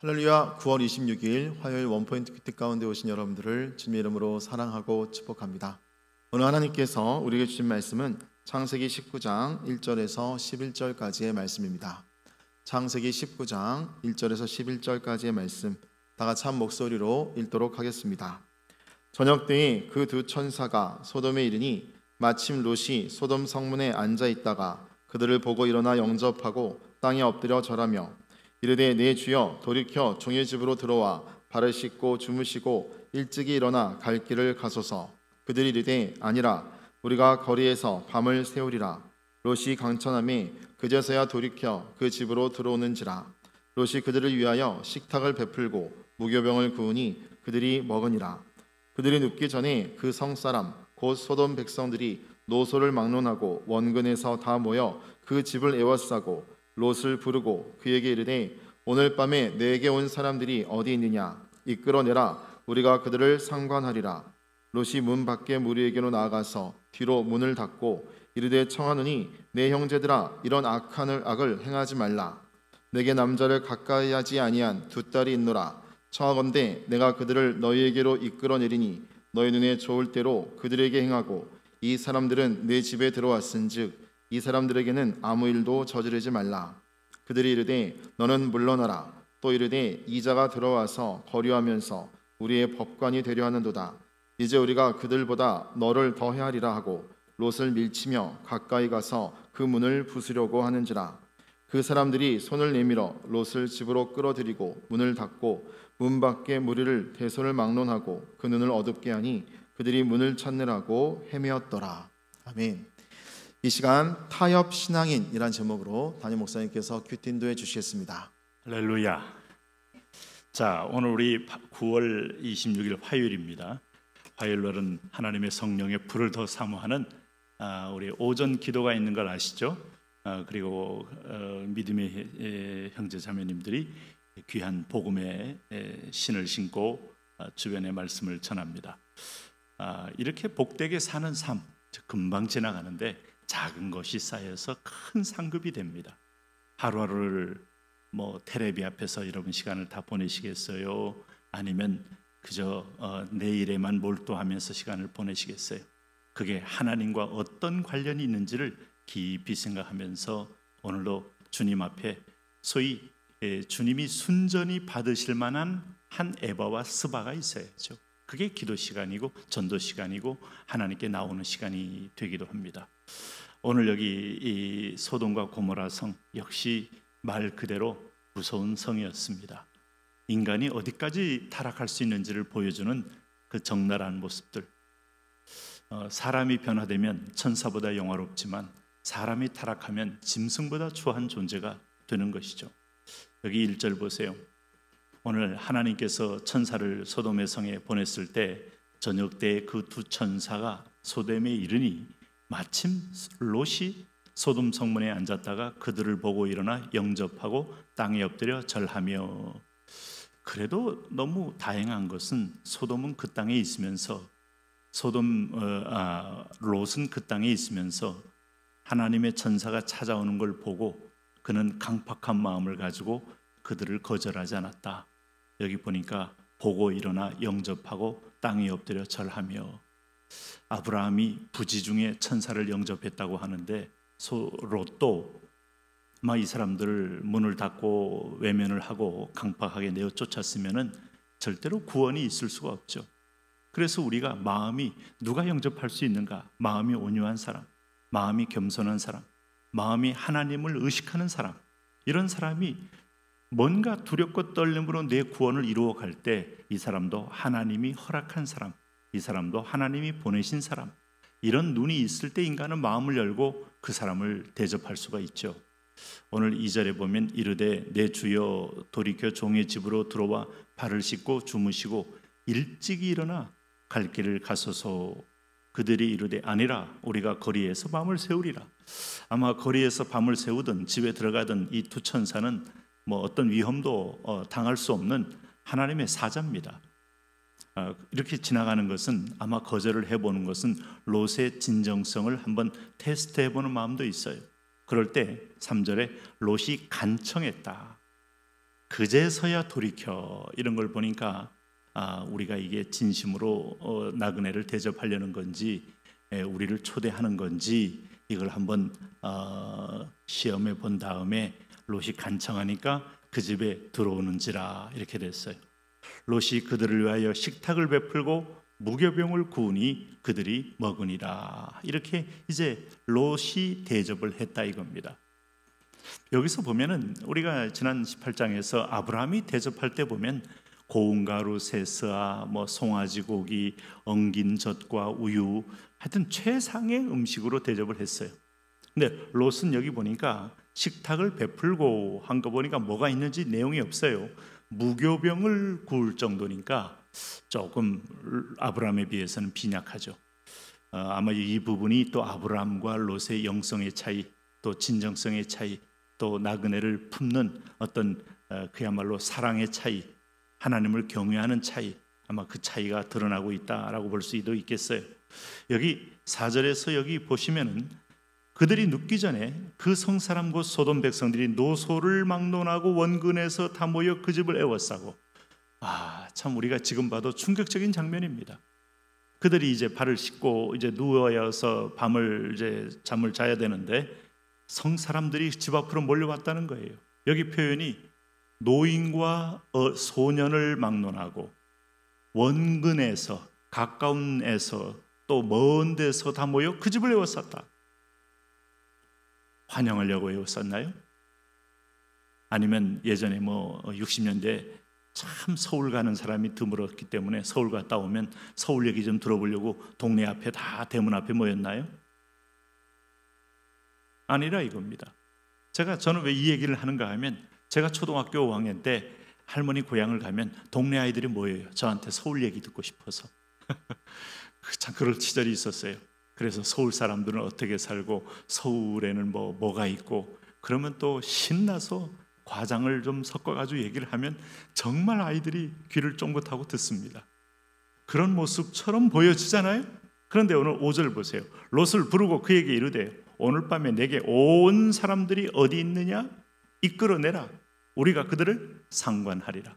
할렐루야. 9월 26일 화요일 원포인트 큐티 가운데 오신 여러분들을 주님의 이름으로 사랑하고 축복합니다. 오늘 하나님께서 우리에게 주신 말씀은 창세기 19장 1절에서 11절까지의 말씀입니다. 창세기 19장 1절에서 11절까지의 말씀 다 같이 한 목소리로 읽도록 하겠습니다. 저녁 때에 그 두 천사가 소돔에 이르니 마침 롯이 소돔 성문에 앉아 있다가 그들을 보고 일어나 영접하고 땅에 엎드려 절하며 이르되 내 주여 돌이켜 종의 집으로 들어와 발을 씻고 주무시고 일찍이 일어나 갈 길을 가소서. 그들이 이르되 아니라 우리가 거리에서 밤을 새우리라. 롯이 강천함에 그제서야 돌이켜 그 집으로 들어오는지라. 롯이 그들을 위하여 식탁을 베풀고 무교병을 구우니 그들이 먹으니라. 그들이 눕기 전에 그 성사람 곧 소돔 백성들이 노소를 막론하고 원근에서 다 모여 그 집을 에워싸고 롯을 부르고 그에게 이르되 오늘 밤에 내게 온 사람들이 어디 있느냐 이끌어내라. 우리가 그들을 상관하리라. 롯이 문 밖에 무리에게로 나아가서 뒤로 문을 닫고 이르되 청하노니 내 형제들아 이런 악을 행하지 말라. 내게 남자를 가까이 하지 아니한 두 딸이 있노라. 청하건대 내가 그들을 너희에게로 이끌어내리니 너희 눈에 좋을 대로 그들에게 행하고 이 사람들은 내 집에 들어왔은즉 이 사람들에게는 아무 일도 저지르지 말라. 그들이 이르되 너는 물러나라. 또 이르되 이자가 들어와서 거류하면서 우리의 법관이 되려 하는도다. 이제 우리가 그들보다 너를 더 헤아리라 하고 롯을 밀치며 가까이 가서 그 문을 부수려고 하는지라. 그 사람들이 손을 내밀어 롯을 집으로 끌어들이고 문을 닫고 문 밖에 무리를 대소를 막론하고 그 눈을 어둡게 하니 그들이 문을 찾느라고 헤매었더라. 아멘. 이 시간 타협 신앙인이란 제목으로 담임 목사님께서 큐티 인도해 주시겠습니다. 할렐루야. 자, 오늘 우리 9월 26일 화요일입니다. 화요일날은 하나님의 성령의 불을 더 사모하는 우리 오전 기도가 있는 걸 아시죠? 그리고 믿음의 형제 자매님들이 귀한 복음의 신을 신고 주변의 말씀을 전합니다. 이렇게 복되게 사는 삶 금방 지나가는데 작은 것이 쌓여서 큰 상급이 됩니다. 하루하루를 텔레비 앞에서 여러분 시간을 다 보내시겠어요? 아니면 그저 내일에만 몰두하면서 시간을 보내시겠어요? 그게 하나님과 어떤 관련이 있는지를 깊이 생각하면서 오늘도 주님 앞에 소위 주님이 순전히 받으실 만한 한 에바와 스바가 있어야죠. 그게 기도 시간이고 전도 시간이고 하나님께 나오는 시간이 되기도 합니다. 오늘 여기 이 소돔과 고모라 성 역시 말 그대로 무서운 성이었습니다. 인간이 어디까지 타락할 수 있는지를 보여주는 그 적나라한 모습들. 사람이 변화되면 천사보다 영화롭지만 사람이 타락하면 짐승보다 추한 존재가 되는 것이죠. 여기 1절 보세요. 오늘 하나님께서 천사를 소돔의 성에 보냈을 때 저녁 때에 그 두 천사가 소돔에 이르니 마침 롯이 소돔 성문에 앉았다가 그들을 보고 일어나 영접하고 땅에 엎드려 절하며. 그래도 너무 다행한 것은 소돔은 그 땅에 있으면서 롯은 그 땅에 있으면서 하나님의 천사가 찾아오는 걸 보고 그는 강팍한 마음을 가지고 그들을 거절하지 않았다. 여기 보니까 보고 일어나 영접하고 땅에 엎드려 절하며. 아브라함이 부지 중에 천사를 영접했다고 하는데 롯도 이 사람들을 문을 닫고 외면을 하고 강팍하게 내어 쫓았으면 절대로 구원이 있을 수가 없죠. 그래서 우리가 마음이 누가 영접할 수 있는가? 마음이 온유한 사람, 마음이 겸손한 사람, 마음이 하나님을 의식하는 사람, 이런 사람이 뭔가 두렵고 떨림으로 내 구원을 이루어갈 때 이 사람도 하나님이 허락한 사람, 이 사람도 하나님이 보내신 사람, 이런 눈이 있을 때 인간은 마음을 열고 그 사람을 대접할 수가 있죠. 오늘 2절에 보면 이르되 내 주여 돌이켜 종의 집으로 들어와 발을 씻고 주무시고 일찍이 일어나 갈 길을 가소서. 그들이 이르되 아니라 우리가 거리에서 밤을 새우리라. 아마 거리에서 밤을 새우든 집에 들어가든 이 두 천사는 어떤 위험도 당할 수 없는 하나님의 사자입니다. 이렇게 지나가는 것은 아마 거절을 해보는 것은 롯의 진정성을 한번 테스트해보는 마음도 있어요. 그럴 때 3절에 롯이 간청했다. 그제서야 돌이켜. 이런 걸 보니까 우리가 이게 진심으로 나그네를 대접하려는 건지 우리를 초대하는 건지 이걸 한번 시험해 본 다음에 롯이 간청하니까 그 집에 들어오는지라 이렇게 됐어요. 롯이 그들을 위하여 식탁을 베풀고 무교병을 구우니 그들이 먹으니라. 이렇게 이제 롯이 대접을 했다 이겁니다. 여기서 보면은 우리가 지난 18장에서 아브라함이 대접할 때 보면 고운 가루 세스와 송아지 고기, 엉긴 젖과 우유, 하여튼 최상의 음식으로 대접을 했어요. 근데 롯은 여기 보니까 식탁을 베풀고 한 거 보니까 뭐가 있는지 내용이 없어요. 무교병을 구울 정도니까 조금 아브라함에 비해서는 빈약하죠. 아마 이 부분이 또 아브라함과 롯의 영성의 차이, 또 진정성의 차이, 또 나그네를 품는 어떤 그야말로 사랑의 차이, 하나님을 경외하는 차이, 아마 그 차이가 드러나고 있다라고 볼 수도 있겠어요. 여기 4절에서 여기 보시면은 그들이 눕기 전에 그 성사람 곧 소돔 백성들이 노소를 막론하고 원근에서 다 모여 그 집을 애워싸고, 참 우리가 지금 봐도 충격적인 장면입니다. 그들이 이제 발을 씻고 이제 누워서 밤을 이제 잠을 자야 되는데 성사람들이 집 앞으로 몰려왔다는 거예요. 여기 표현이 노인과 소년을 막론하고 원근에서, 가까운에서 또 먼 데서 다 모여 그 집을 애워쌌다. 환영하려고 애워쌌나요? 아니면 예전에 60년대 참 서울 가는 사람이 드물었기 때문에 서울 갔다 오면 서울 얘기 좀 들어보려고 동네 앞에 다 대문 앞에 모였나요? 아니라 이겁니다. 저는 왜 이 얘기를 하는가 하면, 제가 초등학교 5학년 때 할머니 고향을 가면 동네 아이들이 모여요. 저한테 서울 얘기 듣고 싶어서. 참 그럴 시절이 있었어요. 그래서 서울 사람들은 어떻게 살고 서울에는 뭐가 있고, 그러면 또 신나서 과장을 좀 섞어가지고 얘기를 하면 정말 아이들이 귀를 쫑긋하고 듣습니다. 그런 모습처럼 보여지잖아요. 그런데 오늘 5절 보세요. 롯을 부르고 그에게 이르되 오늘 밤에 내게 온 사람들이 어디 있느냐? 이끌어내라. 우리가 그들을 상관하리라.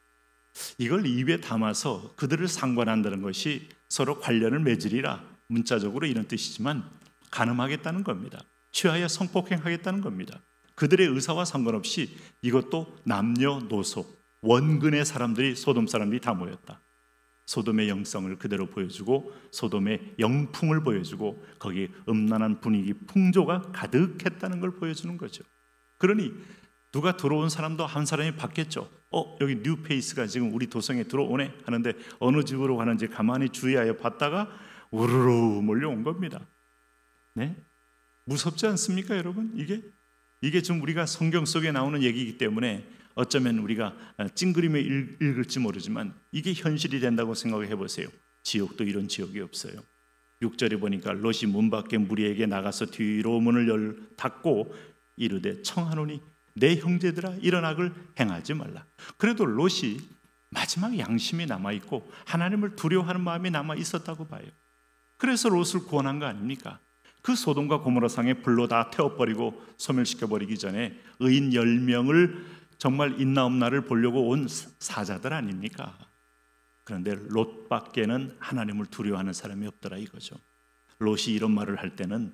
이걸 입에 담아서 그들을 상관한다는 것이 서로 관련을 맺으리라, 문자적으로 이런 뜻이지만 간음하겠다는 겁니다. 취하여 성폭행하겠다는 겁니다. 그들의 의사와 상관없이 이것도 남녀노소 원근의 사람들이, 소돔 사람들이 다 모였다. 소돔의 영성을 그대로 보여주고 소돔의 영풍을 보여주고 거기 음란한 분위기, 풍조가 가득했다는 걸 보여주는 거죠. 그러니 누가 들어온 사람도 한 사람이 받겠죠. 여기 뉴페이스가 지금 우리 도성에 들어오네 하는데 어느 집으로 가는지 가만히 주의하여 봤다가 우르르 몰려온 겁니다. 네? 무섭지 않습니까, 여러분? 이게 지금 우리가 성경 속에 나오는 얘기이기 때문에 어쩌면 우리가 찡그림에 읽을지 모르지만 이게 현실이 된다고 생각해 보세요. 지옥도 이런 지옥이 없어요. 6절에 보니까 롯이 문 밖에 무리에게 나가서 뒤로 문을 닫고 이르되 청하노니 내 형제들아 이런 악을 행하지 말라. 그래도 롯이 마지막 양심이 남아있고 하나님을 두려워하는 마음이 남아있었다고 봐요. 그래서 롯을 구원한 거 아닙니까? 그 소돔과 고모라 상에 불로 다 태워버리고 소멸시켜버리기 전에 의인 10명을 정말 있나 없나를 보려고 온 사자들 아닙니까? 그런데 롯밖에는 하나님을 두려워하는 사람이 없더라 이거죠. 롯이 이런 말을 할 때는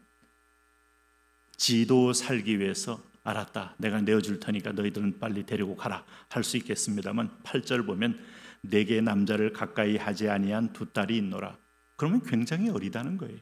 지도 살기 위해서 알았다, 내가 내어줄 테니까 너희들은 빨리 데리고 가라 할 수 있겠습니다만 8절 보면 내게 남자를 가까이 하지 아니한 두 딸이 있노라. 그러면 굉장히 어리다는 거예요.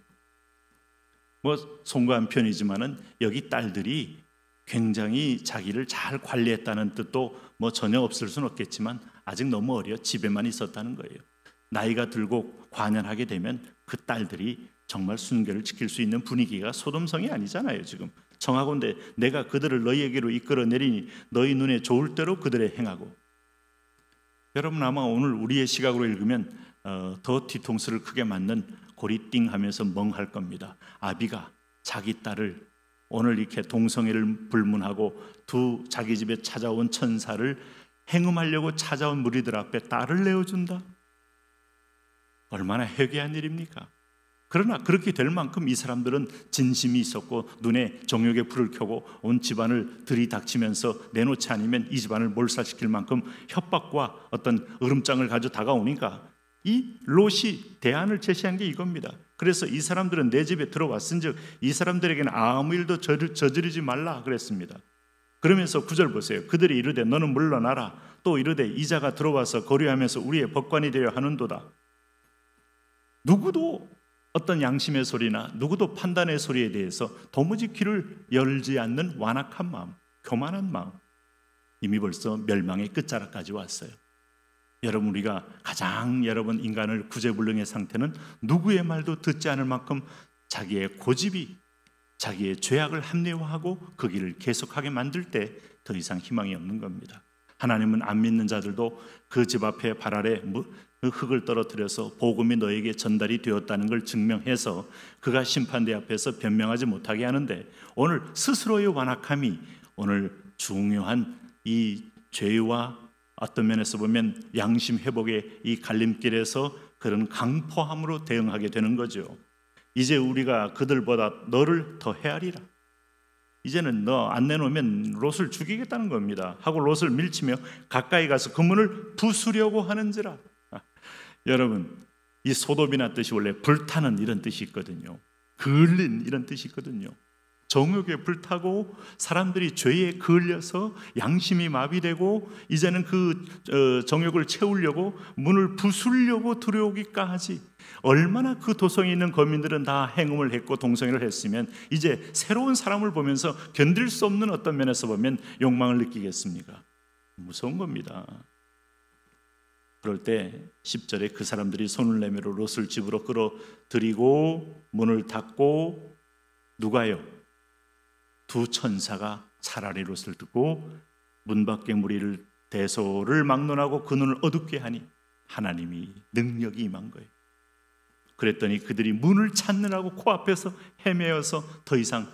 송구한 편이지만은 여기 딸들이 굉장히 자기를 잘 관리했다는 뜻도 전혀 없을 수는 없겠지만 아직 너무 어려 집에만 있었다는 거예요. 나이가 들고 관연하게 되면 그 딸들이 정말 순결을 지킬 수 있는 분위기가 소돔성이 아니잖아요. 지금 청하건대 내가 그들을 너희에게로 이끌어내리니 너희 눈에 좋을 대로 그들의 행하고. 여러분 아마 오늘 우리의 시각으로 읽으면 더 뒤통수를 크게 맞는 고리띵 하면서 멍할 겁니다. 아비가 자기 딸을 오늘 이렇게 동성애를 불문하고 자기 집에 찾아온 천사를 행음하려고 찾아온 무리들 앞에 딸을 내어준다? 얼마나 해괴한 일입니까? 그러나 그렇게 될 만큼 이 사람들은 진심이 있었고 눈에 정욕의 불을 켜고 온 집안을 들이닥치면서 내놓지 않으면 이 집안을 몰살시킬 만큼 협박과 어떤 으름장을 가져 다가오니까 이 롯이 대안을 제시한 게 이겁니다. 그래서 이 사람들은 내 집에 들어왔은즉 이 사람들에게는 아무 일도 저지르지 말라 그랬습니다. 그러면서 9절 보세요. 그들이 이르되 너는 물러나라. 또 이르되 이자가 들어와서 거류하면서 우리의 법관이 되어 하는도다. 누구도 어떤 양심의 소리나 누구도 판단의 소리에 대해서 도무지 귀를 열지 않는 완악한 마음, 교만한 마음, 이미 벌써 멸망의 끝자락까지 왔어요. 여러분, 우리가 가장 여러분 인간을 구제불능의 상태는 누구의 말도 듣지 않을 만큼 자기의 고집이 자기의 죄악을 합리화하고 그 길을 계속하게 만들 때 더 이상 희망이 없는 겁니다. 하나님은 안 믿는 자들도 그 집 앞에 발 아래 흙을 떨어뜨려서 복음이 너에게 전달이 되었다는 걸 증명해서 그가 심판대 앞에서 변명하지 못하게 하는데, 오늘 스스로의 완악함이 오늘 중요한 이 죄와 어떤 면에서 보면 양심 회복의 이 갈림길에서 그런 강포함으로 대응하게 되는 거죠. 이제 우리가 그들보다 너를 더 헤아리라. 이제는 너 안 내놓으면 롯을 죽이겠다는 겁니다. 하고 롯을 밀치며 가까이 가서 그 문을 부수려고 하는지라. 여러분, 이 소돔이나 뜻이 원래 불타는 이런 뜻이 있거든요. 그을린 이런 뜻이 있거든요. 정욕에 불타고 사람들이 죄에 그을려서 양심이 마비되고 이제는 그 정욕을 채우려고 문을 부수려고 들어오기까지, 얼마나 그 도성에 있는 거민들은 다 행음을 했고 동성애를 했으면 이제 새로운 사람을 보면서 견딜 수 없는 어떤 면에서 보면 욕망을 느끼겠습니까? 무서운 겁니다. 그럴 때 10절에 그 사람들이 손을 내밀어 롯을 집으로 끌어들이고 문을 닫고, 누가요? 두 천사가 차라리 롯을 듣고 문 밖에 무리를 대소를 막론하고 그 눈을 어둡게 하니 하나님이 능력이 임한 거예요. 그랬더니 그들이 문을 찾느라고 코앞에서 헤매어서 더 이상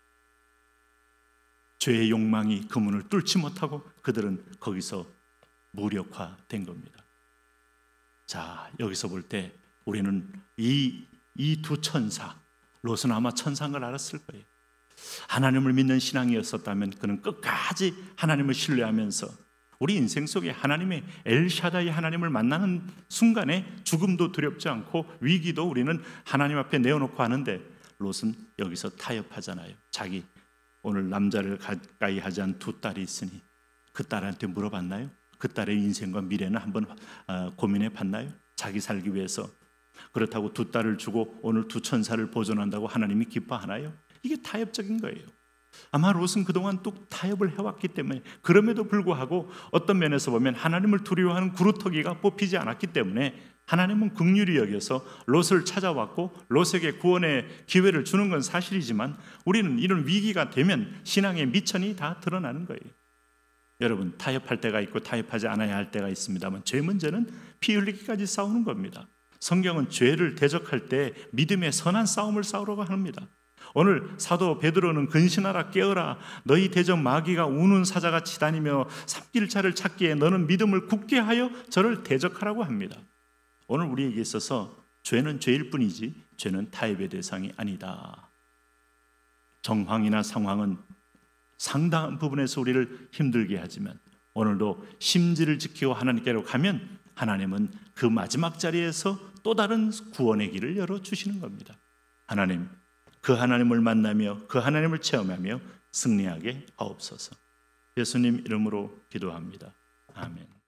죄의 욕망이 그 문을 뚫지 못하고 그들은 거기서 무력화된 겁니다. 자, 여기서 볼 때 우리는 이 두 천사, 롯은 아마 천사인 걸 알았을 거예요. 하나님을 믿는 신앙이었었다면 그는 끝까지 하나님을 신뢰하면서 우리 인생 속에 하나님의 엘샤다이 하나님을 만나는 순간에 죽음도 두렵지 않고 위기도 우리는 하나님 앞에 내어놓고 하는데, 롯은 여기서 타협하잖아요. 자기 오늘 남자를 가까이 하지 않은 두 딸이 있으니 그 딸한테 물어봤나요? 그 딸의 인생과 미래는 한번 고민해 봤나요? 자기 살기 위해서. 그렇다고 두 딸을 주고 오늘 두 천사를 보존한다고 하나님이 기뻐하나요? 이게 타협적인 거예요. 아마 롯은 그동안 또 타협을 해왔기 때문에, 그럼에도 불구하고 어떤 면에서 보면 하나님을 두려워하는 구루터기가 뽑히지 않았기 때문에 하나님은 긍휼히 여겨서 롯을 찾아왔고 롯에게 구원의 기회를 주는 건 사실이지만, 우리는 이런 위기가 되면 신앙의 미천이 다 드러나는 거예요. 여러분, 타협할 때가 있고 타협하지 않아야 할 때가 있습니다만 죄 문제는 피 흘리기까지 싸우는 겁니다. 성경은 죄를 대적할 때 믿음의 선한 싸움을 싸우라고 합니다. 오늘 사도 베드로는 근신하라 깨어라, 너희 대적 마귀가 우는 사자같이 다니며 삼킬 자를 찾기에 너는 믿음을 굳게 하여 저를 대적하라고 합니다. 오늘 우리에게 있어서 죄는 죄일 뿐이지 죄는 타협의 대상이 아니다. 정황이나 상황은 상당한 부분에서 우리를 힘들게 하지만 오늘도 심지를 지키고 하나님께로 가면 하나님은 그 마지막 자리에서 또 다른 구원의 길을 열어주시는 겁니다. 하나님, 그 하나님을 만나며 그 하나님을 체험하며 승리하게 하옵소서. 예수님 이름으로 기도합니다. 아멘.